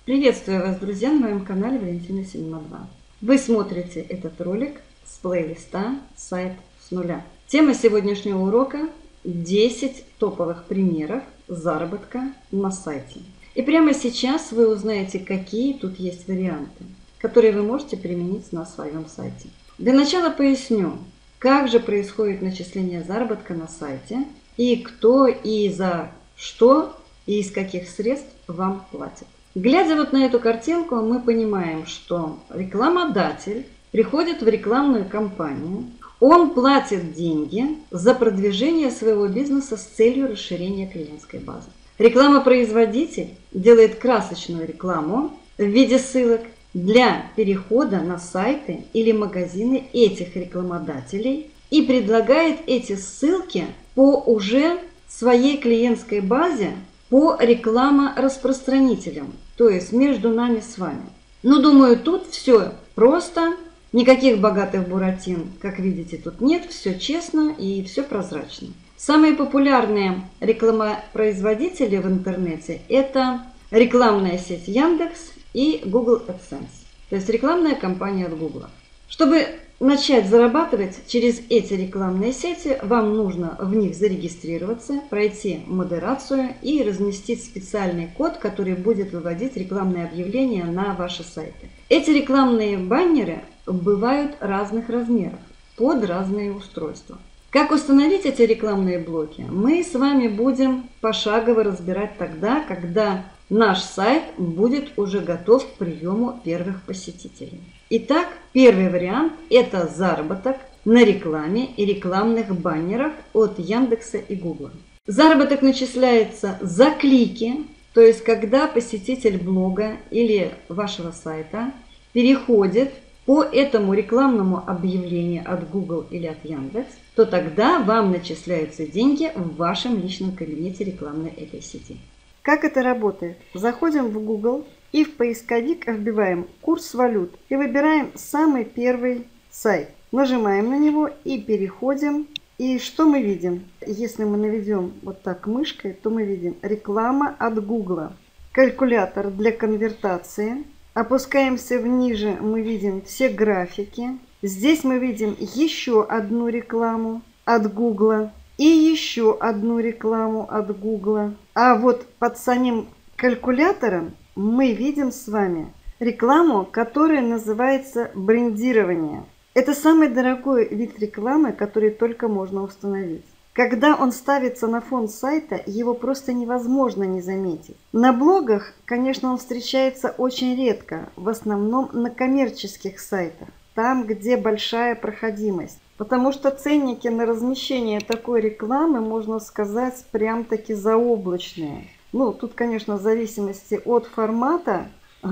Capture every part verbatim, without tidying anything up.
Приветствую вас, друзья, на моем канале Валентина Синема два. Вы смотрите этот ролик с плейлиста «Сайт с нуля». Тема сегодняшнего урока – десять топовых примеров заработка на сайте. И прямо сейчас вы узнаете, какие тут есть варианты, которые вы можете применить на своем сайте. Для начала поясню, как же происходит начисление заработка на сайте и кто и за что и из каких средств вам платит. Глядя вот на эту картинку, мы понимаем, что рекламодатель приходит в рекламную кампанию, он платит деньги за продвижение своего бизнеса с целью расширения клиентской базы. Рекламопроизводитель делает красочную рекламу в виде ссылок для перехода на сайты или магазины этих рекламодателей и предлагает эти ссылки по уже своей клиентской базе, по рекламораспространителям, то есть между нами с вами. Ну, думаю, тут все просто, никаких богатых буратин, как видите, тут нет, все честно и все прозрачно. Самые популярные рекламопроизводители в интернете – это рекламная сеть Яндекс и Google AdSense, то есть рекламная кампания от Google. Чтобы начать зарабатывать через эти рекламные сети, вам нужно в них зарегистрироваться, пройти модерацию и разместить специальный код, который будет выводить рекламные объявления на ваши сайты. Эти рекламные баннеры бывают разных размеров, под разные устройства. Как установить эти рекламные блоки, мы с вами будем пошагово разбирать тогда, когда наш сайт будет уже готов к приему первых посетителей. Итак, первый вариант – это заработок на рекламе и рекламных баннерах от Яндекса и Гугла. Заработок начисляется за клики, то есть когда посетитель блога или вашего сайта переходит по этому рекламному объявлению от Google или от Яндекс, то тогда вам начисляются деньги в вашем личном кабинете рекламной этой сети. Как это работает? Заходим в Google и в поисковик вбиваем курс валют и выбираем самый первый сайт. Нажимаем на него и переходим. И что мы видим? Если мы наведем вот так мышкой, то мы видим реклама от Google, калькулятор для конвертации. Опускаемся вниже, мы видим все графики. Здесь мы видим еще одну рекламу от Google и еще одну рекламу от Google. А вот под самим калькулятором мы видим с вами рекламу, которая называется брендирование. Это самый дорогой вид рекламы, который только можно установить. Когда он ставится на фон сайта, его просто невозможно не заметить. На блогах, конечно, он встречается очень редко, в основном на коммерческих сайтах, там, где большая проходимость. Потому что ценники на размещение такой рекламы, можно сказать, прям-таки заоблачные. Ну, тут, конечно, в зависимости от формата,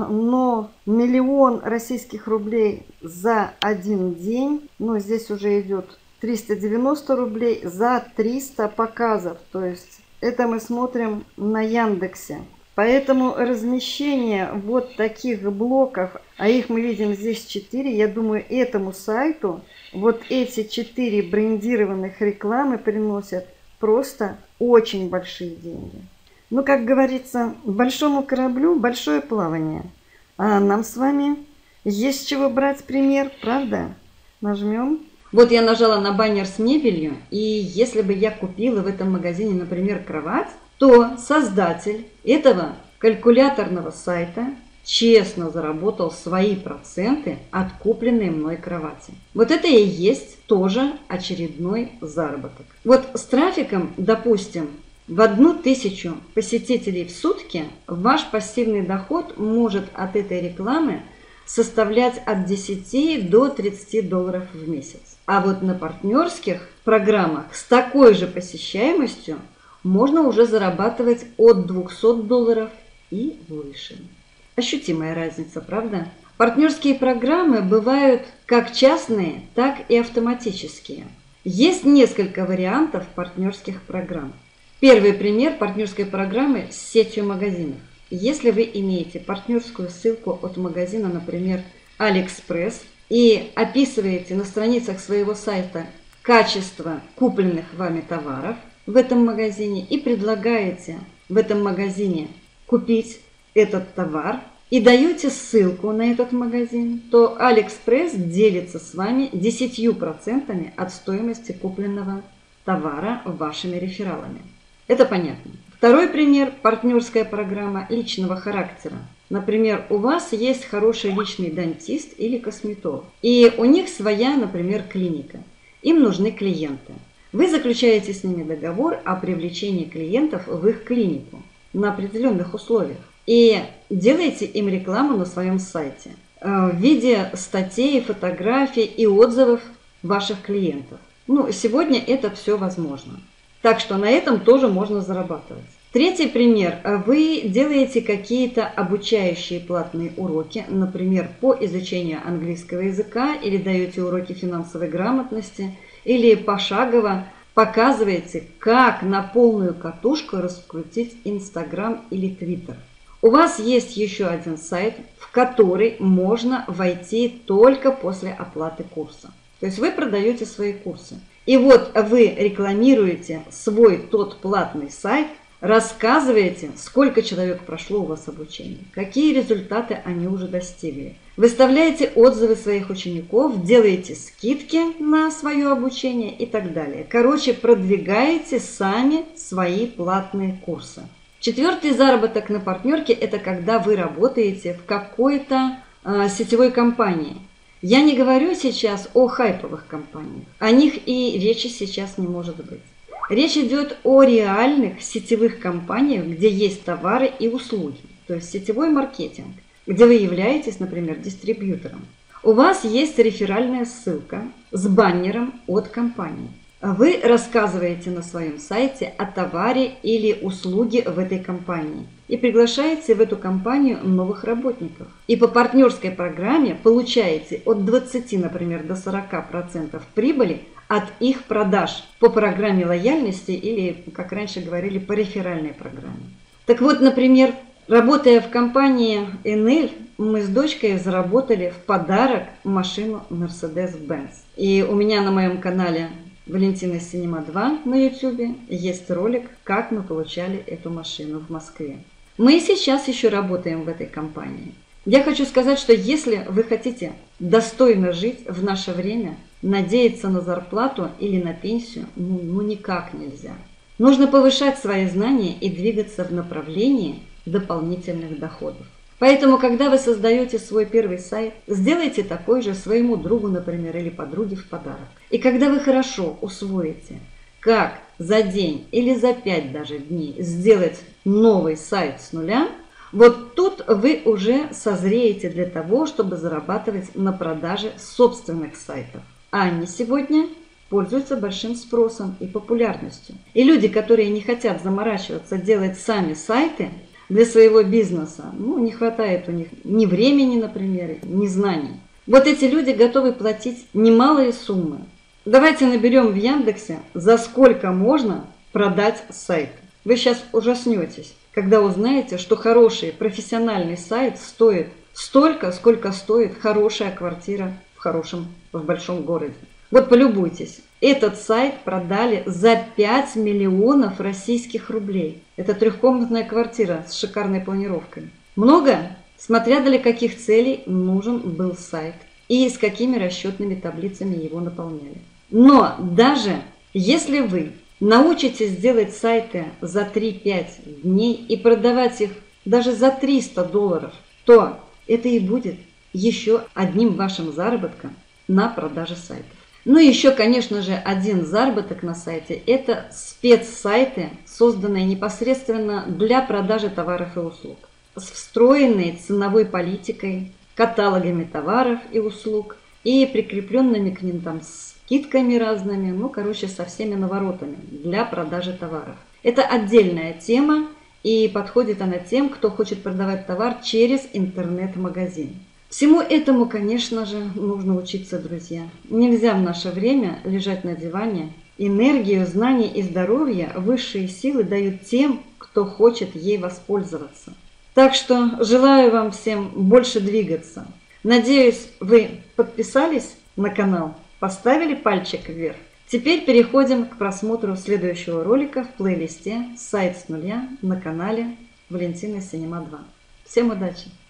но миллион российских рублей за один день, ну, здесь уже идет триста девяносто рублей за триста показов. То есть это мы смотрим на Яндексе. Поэтому размещение вот таких блоков, а их мы видим здесь четыре, я думаю, этому сайту вот эти четыре брендированных рекламы приносят просто очень большие деньги. Ну, как говорится, большому кораблю большое плавание. А нам с вами есть с чего брать пример, правда? Нажмем. Вот я нажала на баннер с мебелью, и если бы я купила в этом магазине, например, кровать, то создатель этого калькуляторного сайта честно заработал свои проценты от купленной мной кровати. Вот это и есть тоже очередной заработок. Вот с трафиком, допустим, в одну тысячу посетителей в сутки ваш пассивный доход может от этой рекламы составлять от десяти до тридцати долларов в месяц. А вот на партнерских программах с такой же посещаемостью можно уже зарабатывать от двухсот долларов и выше. Ощутимая разница, правда? Партнерские программы бывают как частные, так и автоматические. Есть несколько вариантов партнерских программ. Первый пример партнерской программы с сетью магазинов. Если вы имеете партнерскую ссылку от магазина, например, Алиэкспресс, и описываете на страницах своего сайта качество купленных вами товаров в этом магазине и предлагаете в этом магазине купить этот товар, и даете ссылку на этот магазин, то Алиэкспресс делится с вами десятью процентами от стоимости купленного товара вашими рефералами. Это понятно. Второй пример – партнерская программа личного характера. Например, у вас есть хороший личный дантист или косметолог, и у них своя, например, клиника. Им нужны клиенты. Вы заключаете с ними договор о привлечении клиентов в их клинику на определенных условиях и делаете им рекламу на своем сайте в виде статей, фотографий и отзывов ваших клиентов. Ну, сегодня это все возможно. Так что на этом тоже можно зарабатывать. Третий пример. Вы делаете какие-то обучающие платные уроки, например, по изучению английского языка, или даете уроки финансовой грамотности, или пошагово показываете, как на полную катушку раскрутить Инстаграм или Твиттер. У вас есть еще один сайт, в который можно войти только после оплаты курса. То есть вы продаете свои курсы. И вот вы рекламируете свой тот платный сайт, рассказываете, сколько человек прошло у вас обучение, какие результаты они уже достигли. Выставляете отзывы своих учеников, делаете скидки на свое обучение и так далее. Короче, продвигаете сами свои платные курсы. Четвертый заработок на партнерке – это когда вы работаете в какой-то э, сетевой компании. Я не говорю сейчас о хайповых компаниях, о них и речи сейчас не может быть. Речь идет о реальных сетевых компаниях, где есть товары и услуги, то есть сетевой маркетинг, где вы являетесь, например, дистрибьютором. У вас есть реферальная ссылка с баннером от компании. Вы рассказываете на своем сайте о товаре или услуге в этой компании и приглашаете в эту компанию новых работников. И по партнерской программе получаете от двадцати, например, до сорока процентов прибыли от их продаж по программе лояльности или, как раньше говорили, по реферальной программе. Так вот, например, работая в компании эн эль, мы с дочкой заработали в подарок машину Mercedes-Benz. И у меня на моем канале Валентина Синема два на ютубе есть ролик, как мы получали эту машину в Москве. Мы сейчас еще работаем в этой компании. Я хочу сказать, что если вы хотите достойно жить в наше время, надеяться на зарплату или на пенсию, ну, ну никак нельзя. Нужно повышать свои знания и двигаться в направлении дополнительных доходов. Поэтому, когда вы создаете свой первый сайт, сделайте такой же своему другу, например, или подруге в подарок. И когда вы хорошо усвоите, как за день или за пять даже дней сделать новый сайт с нуля, вот тут вы уже созреете для того, чтобы зарабатывать на продаже собственных сайтов. А они сегодня пользуются большим спросом и популярностью. И люди, которые не хотят заморачиваться, делать сами сайты для своего бизнеса, ну, не хватает у них ни времени, например, ни знаний. Вот эти люди готовы платить немалые суммы. Давайте наберем в Яндексе, за сколько можно продать сайт. Вы сейчас ужаснетесь, когда узнаете, что хороший профессиональный сайт стоит столько, сколько стоит хорошая квартира в хорошем, в большом городе. Вот полюбуйтесь. Этот сайт продали за пять миллионов российских рублей. Это трехкомнатная квартира с шикарной планировкой. Много? Смотря для каких целей нужен был сайт и с какими расчетными таблицами его наполняли. Но даже если вы научитесь делать сайты за три-пять дней и продавать их даже за триста долларов, то это и будет еще одним вашим заработком на продаже сайтов. Ну и еще, конечно же, один заработок на сайте – это спецсайты, созданные непосредственно для продажи товаров и услуг, с встроенной ценовой политикой, каталогами товаров и услуг и прикрепленными к ним там скидками разными, ну, короче, со всеми наворотами для продажи товаров. Это отдельная тема, и подходит она тем, кто хочет продавать товар через интернет-магазин. Всему этому, конечно же, нужно учиться, друзья. Нельзя в наше время лежать на диване. Энергию, знания и здоровье высшие силы дают тем, кто хочет ей воспользоваться. Так что желаю вам всем больше двигаться. Надеюсь, вы подписались на канал, поставили пальчик вверх. Теперь переходим к просмотру следующего ролика в плейлисте «Сайт с нуля» на канале Валентина Синема два. Всем удачи!